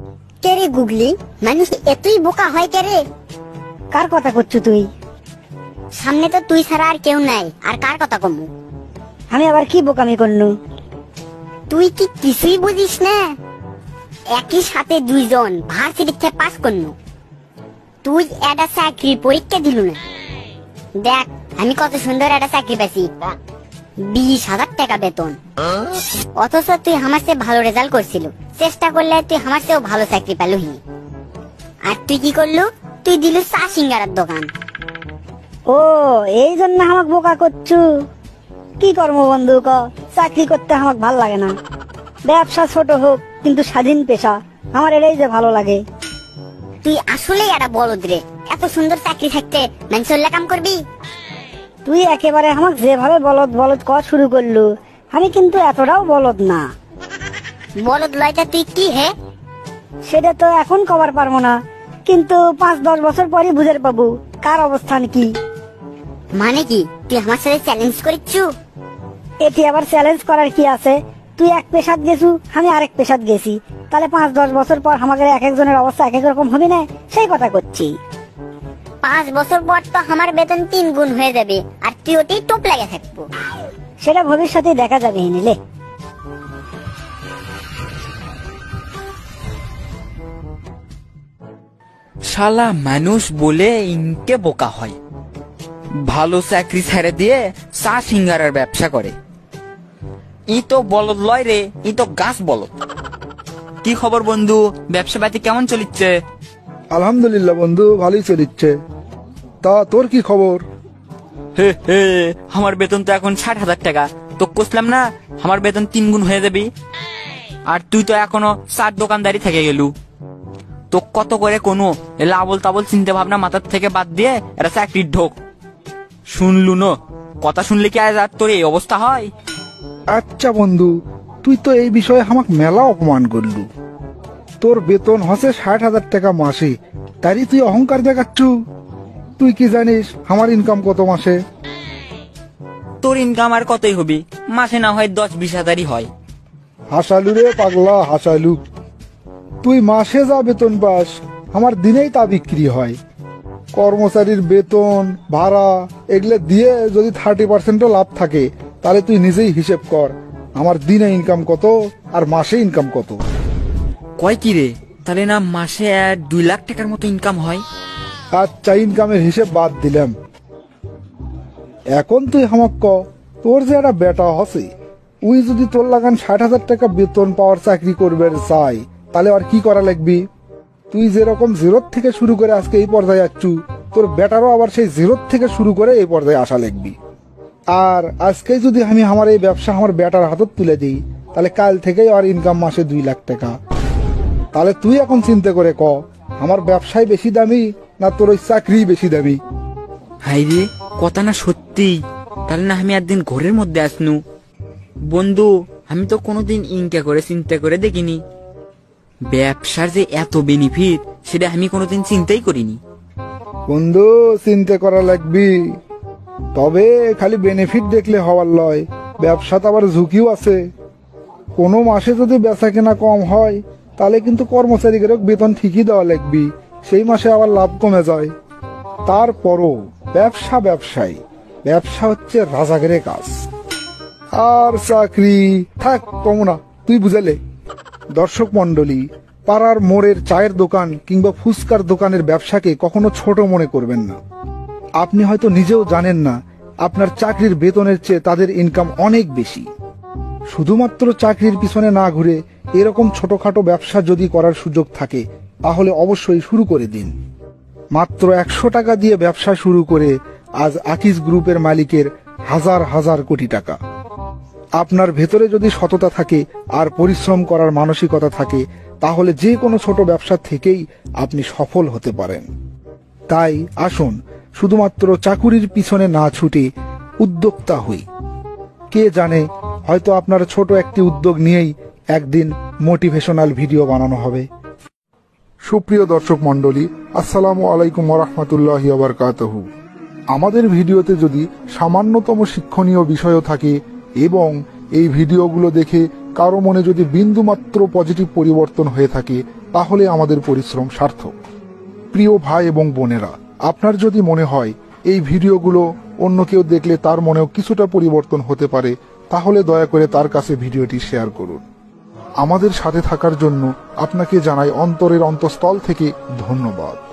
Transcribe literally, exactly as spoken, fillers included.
কে রে গুগলি, মানুষ এতই বোকা হয় কে রে? কার কথা করছো তুই? সামনে তো তুই ছাড়া আর কেউ নাই, আর কার কথা কমু? আমি আবার কি বোকামি করনু? তুই কি কিছুই বুঝিস না? একই সাথে দুইজন ভার্সিটিতে পাস করনু, তুই একটা চাকরির পরীক্ষা দিলু না। দেখ আমি কত সুন্দর একটা চাকরি পেয়েছি, বিশ হাজার টাকা বেতন। অথচ তুই আমার চেয়ে ভালো রেজাল্ট করছিল, চেষ্টা করলে তুই আমার চেয়েও ভালো চাকরি পেলুহি। আর তুই কি করলু? তুই দিলু চা সিঙ্গারার দোকান। ও এই জন্য আমাকে বোকা করছু? কি করবো বন্ধু ক, চাকরি করতে আমাকে ভাল লাগে না। ব্যবসা ছোট হোক কিন্তু স্বাধীন পেশা, আমার এটাই যে ভালো লাগে। তুই আসলেই একটা বলদ রে, এত সুন্দর চাকরি থাকতে মানুষের কাম করবি? তুই একেবারে আমাকে যেভাবে বলদ বলদ ক শুরু করলু, আমি কিন্তু এতটাও বলদ না। বলদ লয়টা তুই কি হে? সেটা তো এখন কবার পারবো না, কিন্তু পাঁচ দশ বছর পরই বুঝে পাবো কার অবস্থান কি। মানে কি তুই আমার সাথে চ্যালেঞ্জ করিচ্ছু? এটি আবার চ্যালেঞ্জ করার কি আছে? তুই এক পেশাদ গেছু, আমি আরেক পেশাদ গেছি, তাহলে পাঁচ দশ বছর পর আমাদের এক একজনের অবস্থা এক এক রকম হবে না, সেই কথা করছি। পাঁচ বছর পর তো আমার বেতন তিন গুণ হয়ে যাবে, আর তুই ওতেই টোপ লাগে থাকবো। সেটা ভবিষ্যতে দেখা যাবে নিলে। শালা মানুষ বলে ইনকে বোকা হয়, ভালো চাকরি ছেড়ে দিয়ে চা সিঙ্গারার ব্যবসা করে। ই তো বলদ লয় রে, ই তো গাছ বলদ। কি খবর বন্ধু, ব্যবসা পাতি কেমন চলিচ্ছে? আলহামদুলিল্লাহ বন্ধু, ভালোই চলিচ্ছে। তা তোর কি খবর? হে হে, আমার বেতন তো এখন ষাট হাজার টাকা। তো কইলাম না আমার বেতন তিন গুণ হয়ে যাবি, আর তুই তো এখনো চার দোকানদারি থেকে গেলু। তো কত করে কোনো আবল তাবল চিন্তা ভাবনা মাথার থেকে বাদ দিয়ে এটা চাকরির ঢোক। শুনলু ন, কথা শুনলে কি আজ আর তোর এই অবস্থা হয়? আচ্ছা বন্ধু, তুই তো এই বিষয়ে আমাকে মেলা অপমান করলু। তোর বেতন হচ্ছে ষাট হাজার টাকা মাসে, তারই তুই অহংকার দেখাচ্ছু। তুই কি জানিস আমার ইনকাম কত মাসে? তোর ইনকাম আর কতই হবি, মাসে না হয় দশ বিশ হাজারই হয়। হাসালু রে পাগলা, হাসালু। তুই মাসে যা বেতন পাস, আমার দিনেই তা বিক্রি হয়। কর্মচারীর বেতন ভাড়া এগুলো দিয়ে যদি থার্টি পার্সেন্টও লাভ থাকে, তাহলে তুই নিজেই হিসেব কর আমার দিনে ইনকাম কত আর মাসে ইনকাম কত। কয় কি রে, তাহলে না মাসে দুই লাখ টাকার মতো ইনকাম হয়? আচ্ছা, ইনকামের হিসেব বাদ দিলাম। এখন তুই আমাক ক, তোর যে একটা বেটা হসে, উই যদি তোর লাগান ষাট হাজার টাকা বেতন পাওয়ার চাকরি করবে চাই, তাহলে আর কি করা লাগবি? তুই যেরকম জিরোর থেকে শুরু করে আজকে এই পর্যায়ে আসছু, তোর বেটারও আবার সেই জিরোর থেকে শুরু করে এই পর্যায়ে আসা লাগবি। আর আজকে যদি আমি আমার এই ব্যবসা আমার বেটার হাতত তুলে দিই, তাহলে কাল থেকেই আর ইনকাম মাসে দুই লাখ টাকা। তাহলে তুই এখন চিন্তা করে ক, আমার ব্যবসায় বেশি দামি না তোর ওই চাকরি বেশি দামি? হাই রে, কথা না সত্যি। তাহলে না আমি একদিন ঘরের মধ্যে আসনু। বন্ধু, আমি তো কোনোদিন ইনকা করে চিন্তা করে দেখিনি। ব্যবসার যে এত বেনিফিট সেটা আমি কোনোদিন চিন্তাই করিনি। বন্ধু, চিন্তা করা লাগবি, তবে খালি বেনিফিট দেখলে হওয়ার লয়, ব্যবসাতে আবার ঝুঁকিও আছে। কোনো মাসে যদি বেচা কেনা কম হয়, তাহলে কিন্তু কর্মচারীদের বেতন ঠিকই দেওয়া লাগবি, সেই মাসে আবার লাভ কমে যায়। তারপরও ব্যবসা ব্যবসায়ী, ব্যবসা হচ্ছে রাজাগের কাজ। আর চাকরি থাক কম না, তুই বুঝালে। দর্শক মন্ডলী, পাড়ার মোড়ের চায়ের দোকান কিংবা ফুচকার দোকানের ব্যবসাকে কখনো ছোট মনে করবেন না। আপনি হয়তো নিজেও জানেন না আপনার চাকরির বেতনের চেয়ে তাদের ইনকাম অনেক বেশি। শুধুমাত্র চাকরির পিছনে না ঘুরে এরকম ছোটখাটো ব্যবসা যদি করার সুযোগ থাকে, তাহলে অবশ্যই শুরু করে দিন। মাত্র একশো টাকা দিয়ে ব্যবসা শুরু করে আজ আকিজ গ্রুপের মালিকের হাজার হাজার কোটি টাকা। আপনার ভেতরে যদি সততা থাকে আর পরিশ্রম করার মানসিকতা থাকে, তাহলে যে কোনো ছোট ব্যবসা থেকেই আপনি সফল হতে পারেন। তাই আসুন শুধুমাত্র চাকুরির পিছনে না ছুটে উদ্যোক্তা হই। কে জানে, হয়তো আপনার ছোট একটি উদ্যোগ নিয়েই একদিন মোটিভেশনাল ভিডিও বানানো হবে। সুপ্রিয় দর্শক মন্ডলী, আসসালামু আলাইকুম ওয়া রাহমাতুল্লাহি ওয়া বারাকাতুহু। আমাদের ভিডিওতে যদি সামান্যতম শিক্ষণীয় বিষয়ও থাকে এবং এই ভিডিওগুলো দেখে কারো মনে যদি বিন্দুমাত্র পজিটিভ পরিবর্তন হয়ে থাকে তাহলে আমাদের পরিশ্রম সার্থক। প্রিয় ভাই এবং বোনেরা, আপনার যদি মনে হয় এই ভিডিওগুলো অন্য কেউ দেখলে তার মনেও কিছুটা পরিবর্তন হতে পারে, তাহলে দয়া করে তার কাছে ভিডিওটি শেয়ার করুন। আমাদের সাথে থাকার জন্য আপনাকে জানাই অন্তরের অন্তঃস্থল থেকে ধন্যবাদ।